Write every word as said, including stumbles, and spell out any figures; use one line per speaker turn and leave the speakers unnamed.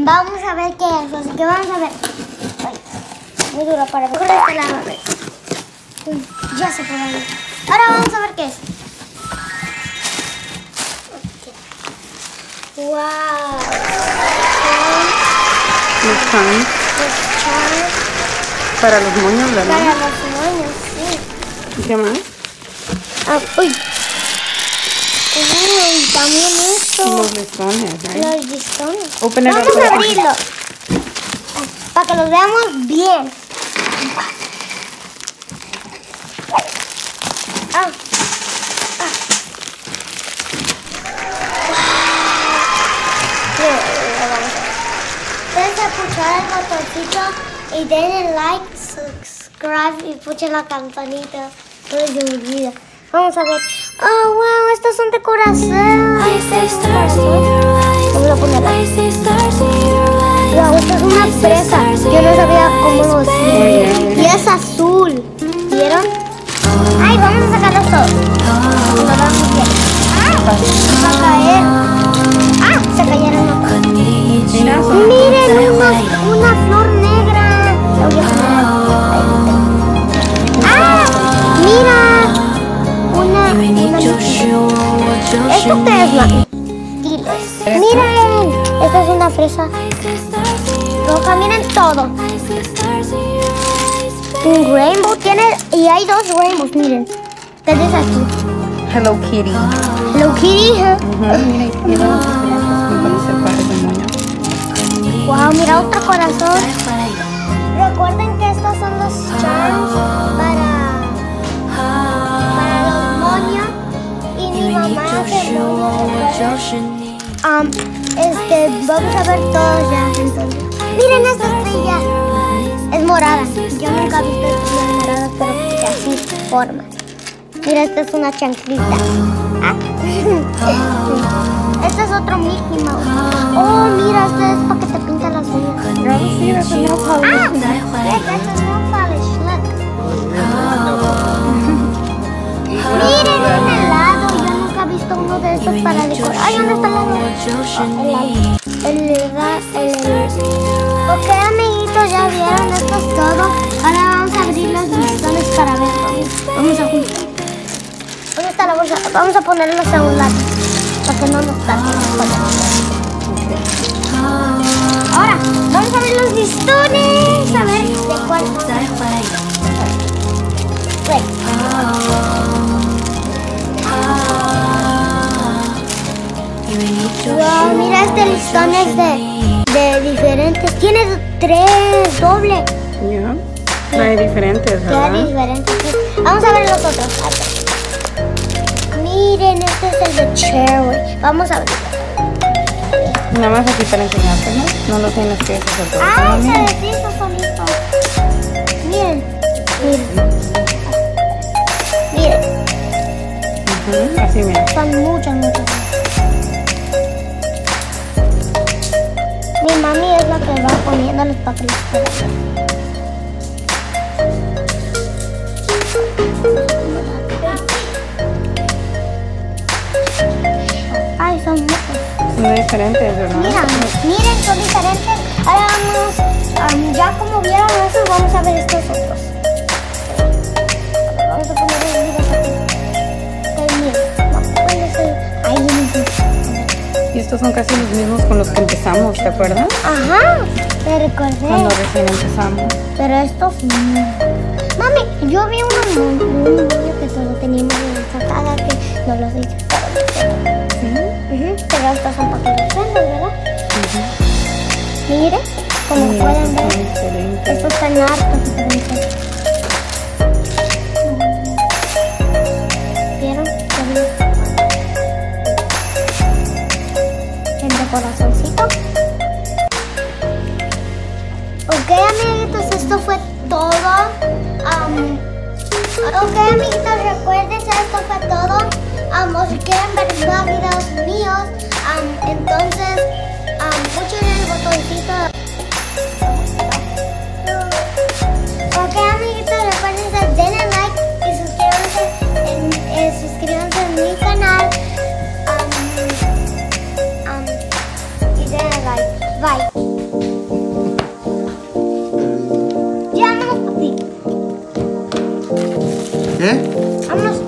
Vamos a ver qué es, así que vamos a ver. Ay, muy duro para ver. Por este lado, a ver. Uy, ya se fue ahí. Ahora vamos a ver qué es. Okay. Wow.
Los charms.
Los charms.
Para los moños, ¿verdad?
Para los moños, sí.
¿Y qué más?
Ah, uy. Uy, también esto.
Los listones, ¿eh?
Los listones.
Open it
Vamos
up.
a abrirlo. Para que los veamos bien. Ah. Ah. Bien, vamos a ver. Pueden escuchar el botoncito y denle like, subscribe y puchen la campanita. No se me olvida. Vamos a ver. Oh, wow, estos son de corazón. Vamos a ponerla. Wow, esta es una fresa. Yo no sabía cómo lo hacía. Y es azul. ¿Vieron? Ay, vamos a sacarlos todos. Lo damos bien. Ah, va a caer. Ah, se cayeron los.
Mira, son
Miren, una, una flor negra. La voy a poner. Ah, mira. Una, una ¿esto qué es, mami? Diles. Miren, esta es una fresa roja, miren todo. Un rainbow tiene, y hay dos rainbows, miren. ¿Qué dice aquí?
Hello Kitty.
Hello Kitty.
Uh-huh. Mira, mira las diferentes con ese par de moños.
Wow, mira otro corazón. Recuerden que estos son los charms para Um, este, vamos a ver todos ya entonces. Miren esta estrella. Es morada. Yo nunca he visto estrellas moradas, pero que así forma. Mira, esta es una chanclita. Ah. Este es otro Mickey Mouse. Oh, mira, este es para que te pintan las uñas.
Girl, see, that's a nail polish.
Ah, yeah, that's a nail polish. Look. Miren un helado. Yo nunca he visto uno de estos para decorar. Ay, ¿dónde está el helado? El helado. El helado. Ok, amiguitos, ya vieron, esto es todo. Ahora vamos a abrir los listones para ver. Vamos a juntar. ¿Dónde está la bolsa? Vamos a ponerlos a un lado para que no nos tapen. Ahora, vamos a ver los listones. A ver, ¿de cuál? Wait. Wow, mira, este listón es de, de diferentes. Tiene tres doble.
Yeah. Trae diferentes, ¿verdad?
Trae diferentes. Vamos a ver los otros. A ver. Miren, este es el de cherry. Vamos a ver.
Nada más aquí para enseñarte, ¿no? No lo tienes que hacer todo.
Ah, se deshizo solito. Miren, miren. Miren.
Uh-huh. Así, mira.
Son muchas, muchas. Mi mami es la que va poniendo los papeles. Ay, son muchos.
Son diferentes, ¿verdad?
Mira, miren, son diferentes. Ahora vamos, um, ya como vieron esos, vamos a ver estos otros. Vamos a poner el video aquí. Ok, miren. Vamos a poner ese. Ahí viene ese.
Y estos son casi los mismos con los que empezamos, ¿te acuerdas?
Ajá, me recordé.
Cuando recién empezamos.
Pero estos no. Mami, yo vi uno, un niño que solo teníamos en esta casa que no los hice.
¿Sí?
Uh-huh. Pero estos son para que los prendan, ¿verdad?
Uh-huh.
Mire, como
Sí,
pueden
estos
ver,
son excelentes.
estos están hartos diferentes. ¿Vieron? El de corazoncito. Ok, amiguitos, esto fue todo. Um, ok, amiguitos, recuerden, esto fue todo. Um, o si quieren ver más videos míos, um, entonces, um, puchen el botoncito. Ok, amiguitos, recuerden, denle like y suscríbanse en, eh, suscríbanse en mi canal. Um, um, y denle like. Bye.
¿Qué?
Vamos